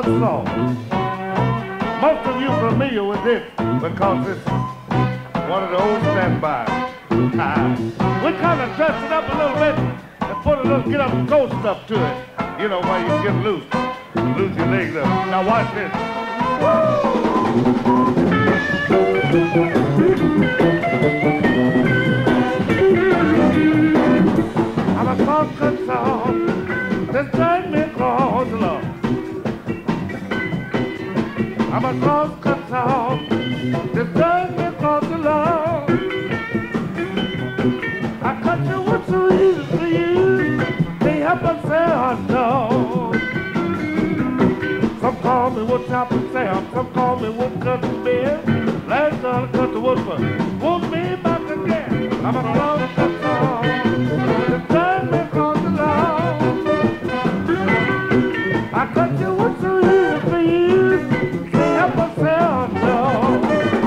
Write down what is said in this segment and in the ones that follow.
cut saw. Most of you are familiar with this because it's one of the old standbys. We kind of dress it up a little bit and put a little get up and go stuff to it. You know, while you get loose. Lose your legs up. Now watch this. I'm a cross-cut saw that's dragged me across the lawn. I'm a cross-cut saw that's dragged me across the lawn. I cut you what's so easy for you. They help us say hot dog. Some call me wood chopper Sam, some call me wood cutting bear. Last time I cut the wood for won't be back again. I'm a cross-cut saw that's dragged me across the lawn. I cut you what's so easy for you. They help us say hot dog.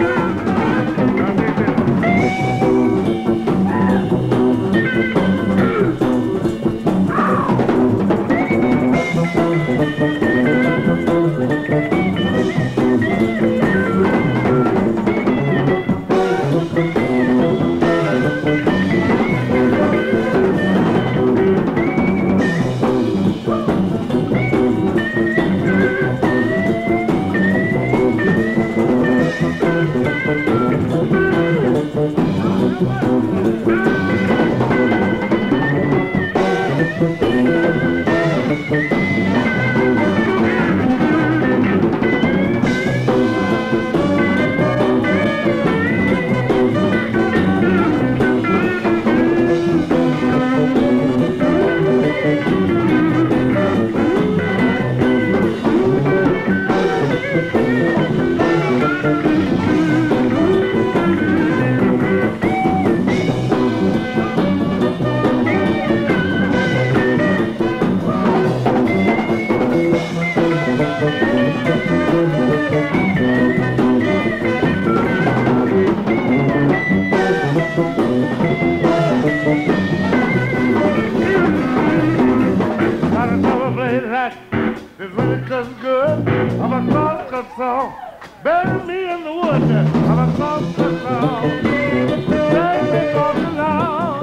Bury me in the woods. I'm a cross-cut saw. Drag me across the lawn.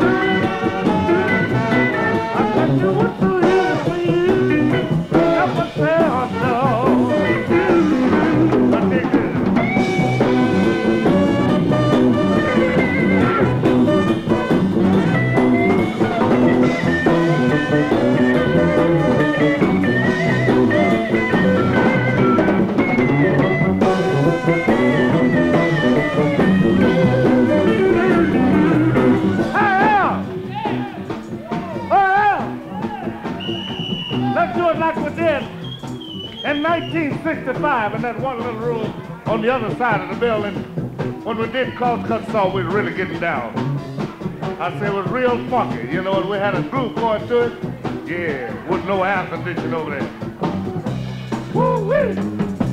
I cut you what's so easy for you. Help us say hot dog. I dig it. Like we did in 1965 in that one little room on the other side of the building when we did cross-cut saw, we were really getting down. I said it was real funky, you know, and we had a groove going to it. Yeah, with no air conditioning over there. Woo-wee!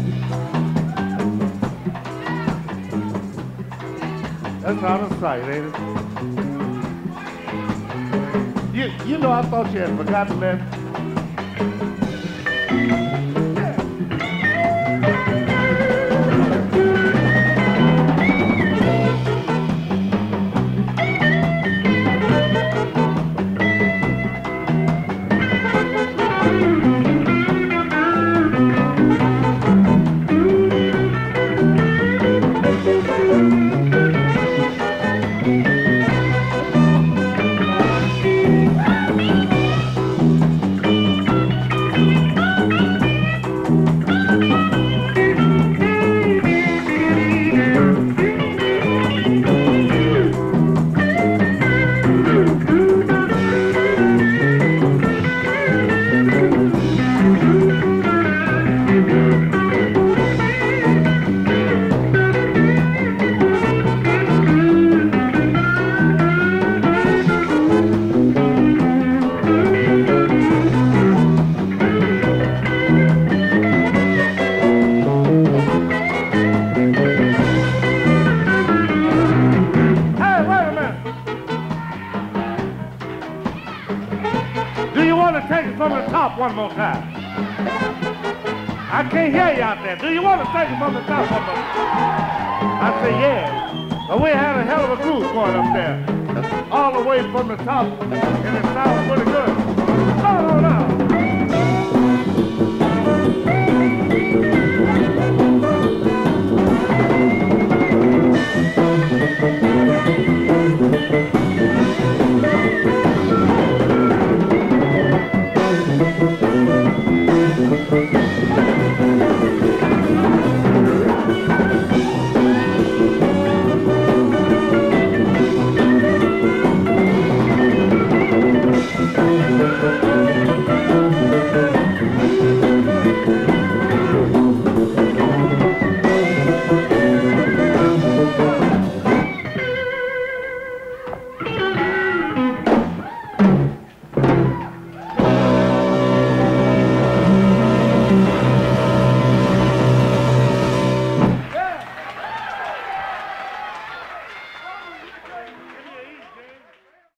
That's out of sight, ain't it? You know, I thought you had forgotten that. One more time. I can't hear you out there. Do you want to take it from the top of it? I say, yeah. But we had a hell of a cruise going up there. All the way from the top, and it sounds pretty good. No, no, no.